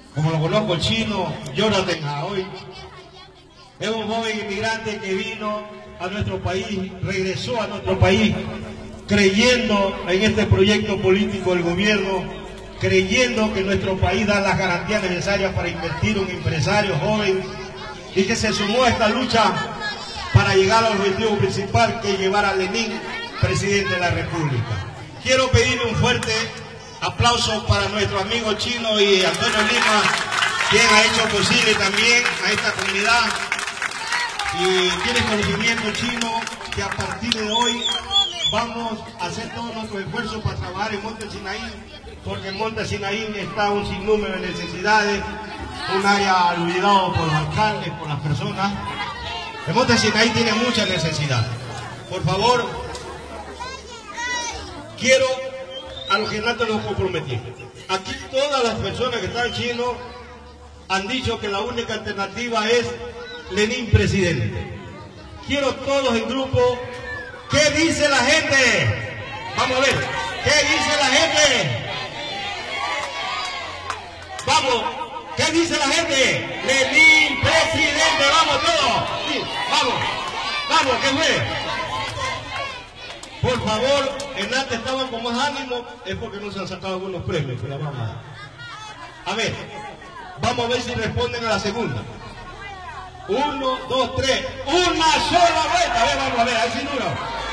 como lo conozco, el chino Jonathan Aoy. Es un joven inmigrante que vino a nuestro país, regresó a nuestro país, creyendo en este proyecto político del gobierno, creyendo que nuestro país da las garantías necesarias para invertir un empresario joven y que se sumó a esta lucha para llegar al objetivo principal, que es llevar a Lenín presidente de la República. Quiero pedirle un fuerte aplauso para nuestro amigo Chino y Antonio Lima, quien ha hecho posible también a esta comunidad. Y tiene conocimiento, Chino, que a partir de hoy vamos a hacer todos nuestros esfuerzos para trabajar en Monte Sinaí, porque en Monte Sinaí está un sinnúmero de necesidades, un área olvidado por los alcaldes, por las personas. El Monte Sinaí tiene muchas necesidades. Por favor, quiero a los que no te los comprometí. Aquí todas las personas que están chinos han dicho que la única alternativa es Lenín presidente. Quiero todos en grupo. ¿Qué dice la gente? Vamos a ver. ¿Qué dice la gente? Vamos. ¿Qué dice la gente? Lenín presidente. Vamos todos. Sí, vamos. Vamos, ¿qué fue? Por favor, en antes estaban con más ánimo, es porque no se han sacado algunos premios, pero vamos a ver. Vamos a ver si responden a la segunda. 1, 2, 3. Una sola vuelta. A ver, vamos a ver, ahí sí duro.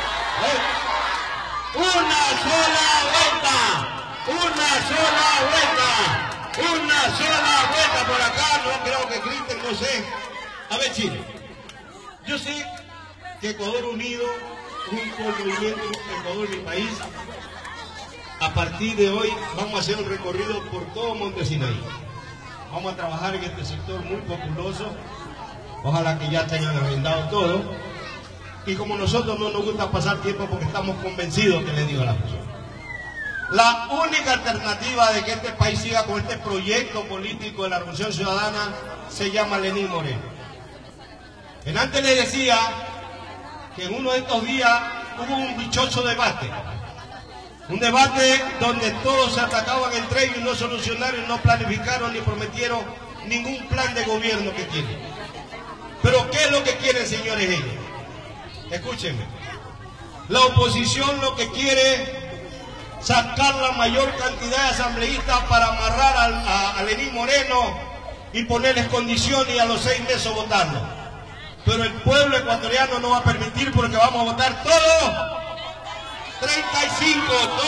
Una sola vuelta. Una sola vuelta. Una sola vuelta por acá. No creo que griten, no sé. A ver, Chile. Yo sé que Ecuador Unido, junto al movimiento Ecuador, mi país, a partir de hoy vamos a hacer un recorrido por todo Monte Sinaí. Vamos a trabajar en este sector muy populoso. Ojalá que ya tengan arrendado todo. Y como nosotros no nos gusta pasar tiempo porque estamos convencidos, que les digo a la persona, la única alternativa de que este país siga con este proyecto político de la Revolución Ciudadana se llama Lenín Moreno. En antes les decía que en uno de estos días hubo un dichoso debate. Un debate donde todos se atacaban entre ellos y no solucionaron, no planificaron ni prometieron ningún plan de gobierno que tienen. Pero ¿qué es lo que quieren, señores, ellos? Escúchenme. La oposición lo que quiere es sacar la mayor cantidad de asambleístas para amarrar a Lenín Moreno y ponerles condiciones y a los 6 meses votarlo. Pero el pueblo ecuatoriano no va a permitir, porque vamos a votar todos 35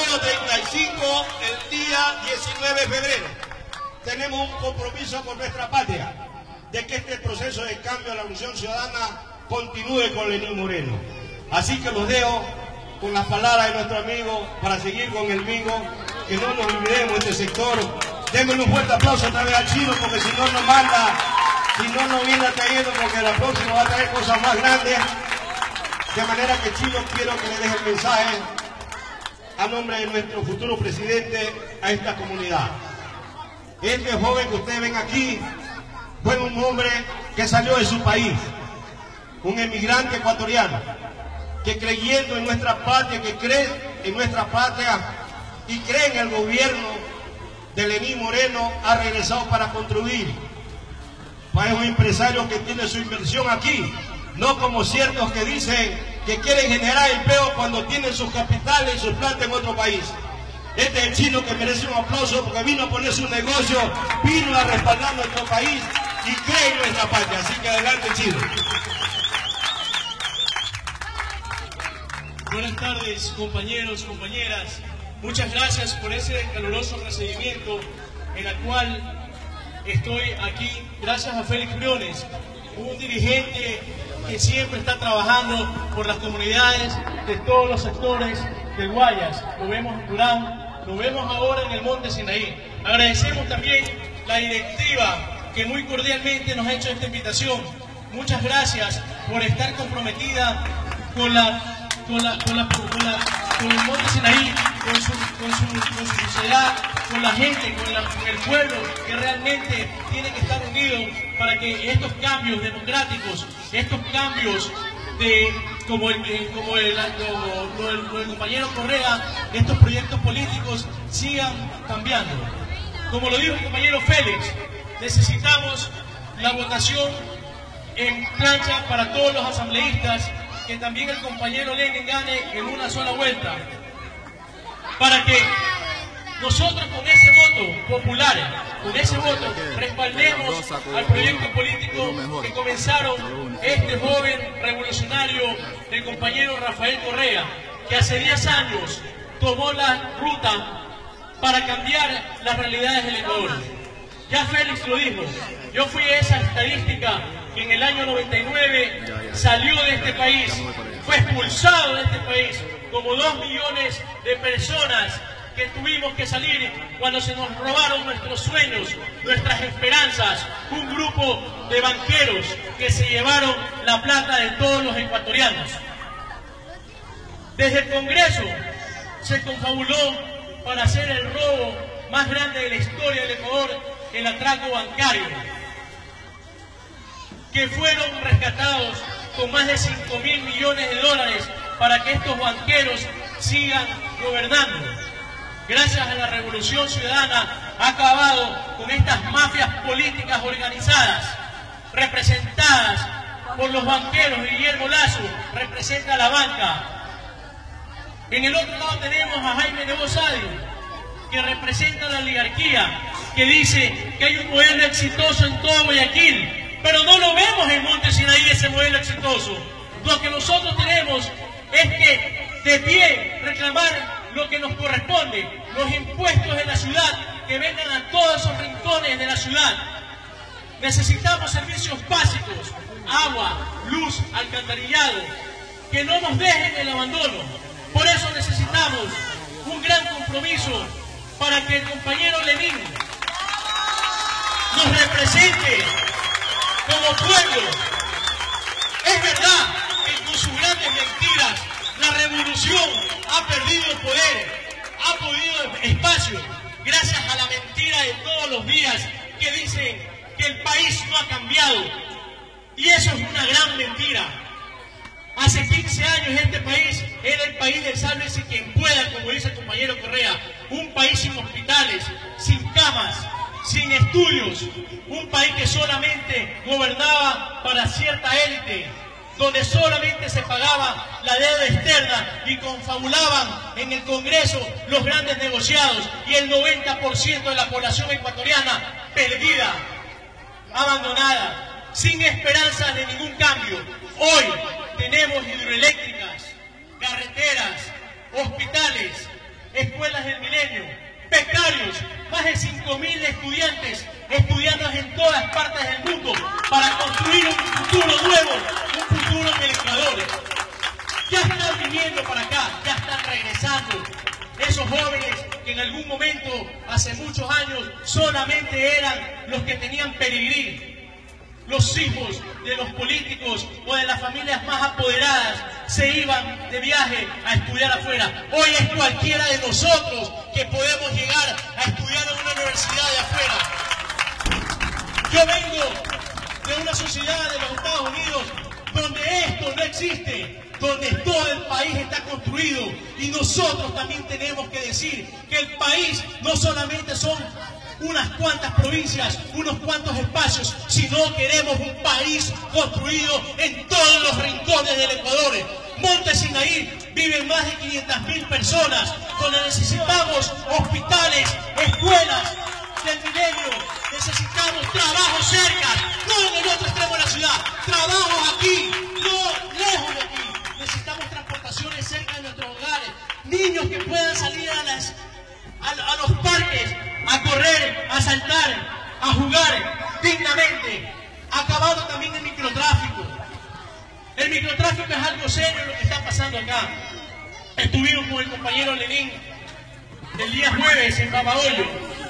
el día 19 de febrero. Tenemos un compromiso con nuestra patria de que este proceso de cambio de la Revolución Ciudadana continúe con Lenín Moreno. Así que los dejo con las palabras de nuestro amigo para seguir con el bingo, que no nos olvidemos de este sector. Denme un fuerte aplauso otra vez al Chino, porque si no nos manda, si no nos viene trayendo, porque la próxima va a traer cosas más grandes. De manera que, Chino, quiero que le deje el mensaje a nombre de nuestro futuro presidente a esta comunidad. Este joven que ustedes ven aquí fue un hombre que salió de su país, un emigrante ecuatoriano, que creyendo en nuestra patria, que cree en nuestra patria y cree en el gobierno de Lenín Moreno, ha regresado para construir. Es un empresario que tiene su inversión aquí, no como ciertos que dicen que quieren generar empleo cuando tienen sus capitales y sus plantas en otro país. Este es el Chino, que merece un aplauso porque vino a poner su negocio, vino a respaldar nuestro país y cree en nuestra patria. Así que adelante, Chino. Buenas tardes, compañeros, compañeras. Muchas gracias por ese caluroso recibimiento en el cual estoy aquí. Gracias a Félix Briones, un dirigente que siempre está trabajando por las comunidades de todos los sectores del Guayas. Lo vemos en Durán, lo vemos ahora en el Monte Sinaí. Agradecemos también la directiva que muy cordialmente nos ha hecho esta invitación. Muchas gracias por estar comprometida con el Monte Sinaí, con su sociedad, con la gente, con el pueblo, que realmente tiene que estar unido para que estos cambios democráticos, estos cambios como el compañero Correa, estos proyectos políticos sigan cambiando. como lo dijo el compañero Félix, necesitamos la votación en plancha para todos los asambleístas, que también el compañero Lenin gane en una sola vuelta, para que nosotros con ese voto popular, con ese voto, respaldemos al proyecto político que comenzaron este joven revolucionario, el compañero Rafael Correa, que hace 10 años tomó la ruta para cambiar las realidades del Ecuador. Ya Félix lo dijo, yo fui esa estadística que en el año 99 salió de este país, fue expulsado de este país, como 2 millones de personas que tuvimos que salir cuando se nos robaron nuestros sueños, nuestras esperanzas, un grupo de banqueros que se llevaron la plata de todos los ecuatorianos. Desde el Congreso se confabuló para hacer el robo más grande de la historia del Ecuador, el atraco bancario, que fueron rescatados con más de 5.000 millones de dólares para que estos banqueros sigan gobernando. Gracias a la Revolución Ciudadana ha acabado con estas mafias políticas organizadas, representadas por los banqueros. Guillermo Lazo representa a la banca. En el otro lado tenemos a Jaime Nebozadi, que representa la oligarquía, que dice que hay un modelo exitoso en todo Guayaquil, pero no lo vemos en Monte Sinaí ese modelo exitoso. Lo que nosotros tenemos es que de pie reclamar lo que nos corresponde, los impuestos de la ciudad, que vengan a todos esos rincones de la ciudad. Necesitamos servicios básicos, agua, luz, alcantarillado, que no nos dejen el abandono. Por eso necesitamos un gran compromiso para que el compañero Lenin nos represente como pueblo. Es verdad que con sus grandes mentiras la revolución ha perdido poder, ha perdido espacio, gracias a la mentira de todos los días que dicen que el país no ha cambiado. Y eso es una gran mentira. Hace 15 años este país era el país del sálvese quien pueda, como dice el compañero Correa. Un país sin hospitales, sin camas, sin estudios. Un país que solamente gobernaba para cierta élite, donde solamente se pagaba la deuda externa y confabulaban en el Congreso los grandes negociados, y el 90% de la población ecuatoriana perdida, abandonada, sin esperanzas de ningún cambio. Hoy tenemos hidroeléctricas, carreteras, hospitales, escuelas del milenio, becarios, más de 5.000 estudiantes estudiando en todas partes del mundo para construir un futuro nuevo, un futuro en el Ecuador. Ya están viniendo para acá, ya están regresando. Esos jóvenes que en algún momento, hace muchos años, solamente eran los que tenían pedigrí. Los hijos de los políticos o de las familias más apoderadas se iban de viaje a estudiar afuera. Hoy es cualquiera de nosotros que podemos llegar a estudiar en una universidad de afuera. Yo vengo de una sociedad de los Estados Unidos donde esto no existe, donde todo el país está construido, y nosotros también tenemos que decir que el país no solamente son unas cuantas provincias, unos cuantos espacios, sino queremos un país construido en todos los rincones del Ecuador. Monte Sinaí viven más de 500.000 personas, donde necesitamos hospitales, escuelas del milenio, necesitamos trabajo cerca, no en el otro extremo de la ciudad, trabajo aquí, no lejos de aquí. Necesitamos transportaciones cerca de nuestros hogares, niños que puedan salir a los parques, a correr, a saltar, a jugar dignamente. Acabado también el microtráfico. El microtráfico es algo serio lo que está pasando acá. Estuvimos con el compañero Lenin el día jueves en Babahoyo,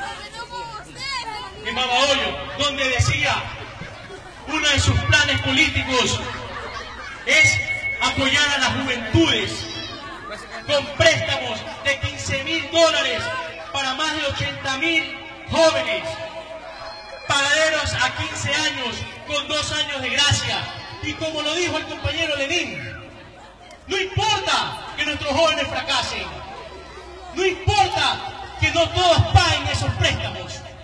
donde decía uno de sus planes políticos es apoyar a las juventudes con préstamos de $15.000 para más de 80.000 jóvenes, pagaderos a 15 años con 2 años de gracia. Y como lo dijo el compañero Lenin, no importa que nuestros jóvenes fracasen, no importa que no todos paguen esos préstamos,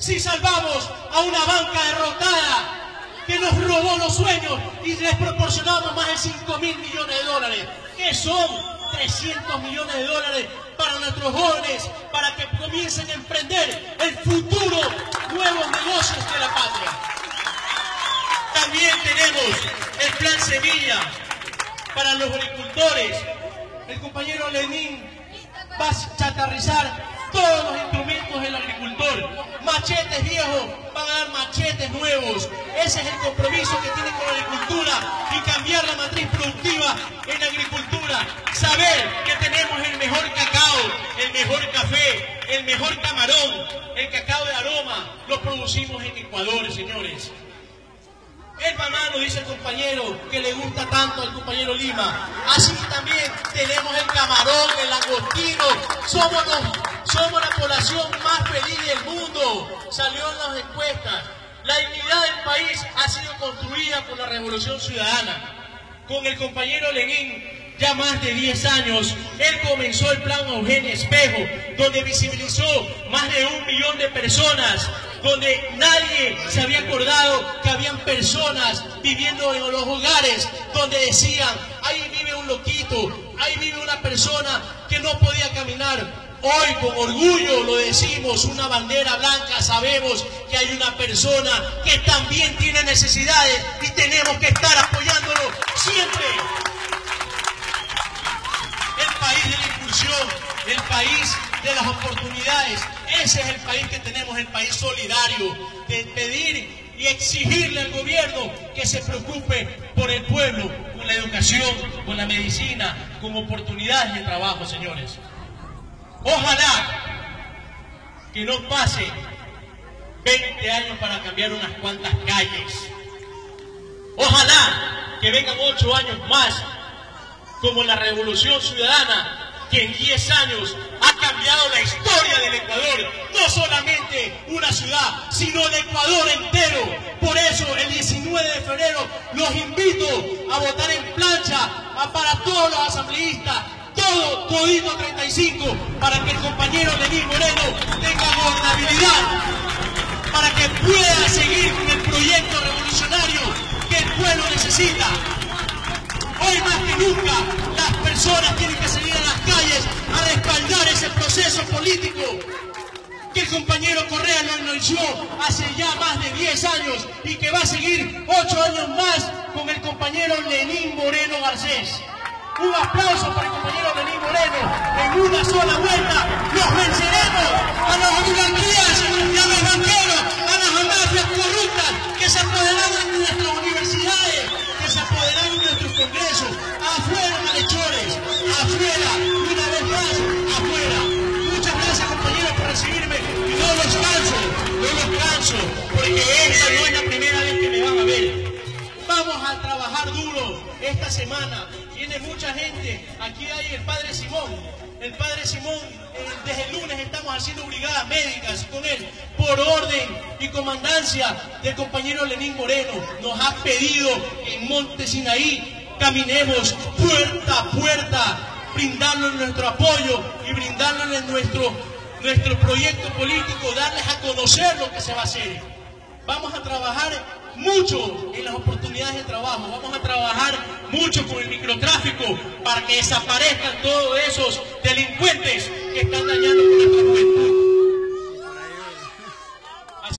si salvamos a una banca derrotada que nos robó los sueños y les proporcionamos más de 5.000 millones de dólares, que son 300 millones de dólares para nuestros jóvenes, para que comiencen a emprender el futuro, nuevos negocios de la patria. También tenemos el plan Semilla para los agricultores. El compañero Lenín va a chatarrizar todos los instrumentos del agricultor. Machetes viejos, van a dar machetes nuevos. Ese es el compromiso que tiene con la agricultura y cambiar la matriz productiva en la agricultura. Saber que tenemos el mejor cacao, el mejor café, el mejor camarón, el cacao de aroma, lo producimos en Ecuador, señores. El banano, dice el compañero, que le gusta tanto al compañero Lima. Así también tenemos el camarón, el langostino. Somos la población más feliz del mundo. Salió en las encuestas. La dignidad del país ha sido construida por la Revolución Ciudadana. Con el compañero Lenín, ya más de 10 años, él comenzó el plan Eugenio Espejo, donde visibilizó más de 1 millón de personas, donde nadie se había acordado que habían personas viviendo en los hogares, donde decían, ahí vive un loquito, ahí vive una persona que no podía caminar. Hoy con orgullo lo decimos, una bandera blanca, sabemos que hay una persona que también tiene necesidades y tenemos que estar apoyándolo siempre. El país de la inclusión, el país de las oportunidades, ese es el país que tenemos, el país solidario, de pedir y exigirle al gobierno que se preocupe por el pueblo, con la educación, con la medicina, con oportunidades de trabajo, señores. Ojalá que no pase 20 años para cambiar unas cuantas calles. Ojalá que vengan 8 años más, como la Revolución Ciudadana, que en 10 años ha cambiado la historia del Ecuador. No solamente una ciudad, sino el Ecuador entero. Por eso, el 19 de febrero, los invito a votar en plancha para todos los asambleístas. Todito 35, para que el compañero Lenín Moreno tenga gobernabilidad, para que pueda seguir con el proyecto revolucionario que el pueblo necesita. Hoy más que nunca, las personas tienen que salir a las calles a respaldar ese proceso político que el compañero Correa lo anunció hace ya más de 10 años y que va a seguir 8 años más con el compañero Lenín Moreno Garcés. Un aplauso para el compañero Lenín Moreno. En una sola vuelta los venceremos a las oligarquías y a los banqueros, a las mafias corruptas que se apoderaron de nuestras universidades, que se apoderaron de nuestros congresos. Afuera, malhechores, afuera, una vez más, afuera. Muchas gracias, compañeros, por recibirme y no los canso, porque esta no es la primera vez que me van a ver. Vamos a trabajar duro esta semana. Viene mucha gente. Aquí hay el padre Simón. El padre Simón, desde el lunes estamos haciendo brigadas médicas con él, por orden y comandancia del compañero Lenín Moreno. Nos ha pedido que en Monte Sinaí caminemos puerta a puerta, brindarles nuestro apoyo y brindarles nuestro proyecto político, darles a conocer lo que se va a hacer. Vamos a trabajar mucho en las oportunidades de trabajo, vamos a trabajar mucho con el microtráfico para que desaparezcan todos esos delincuentes que están dañando con nuestra juventud.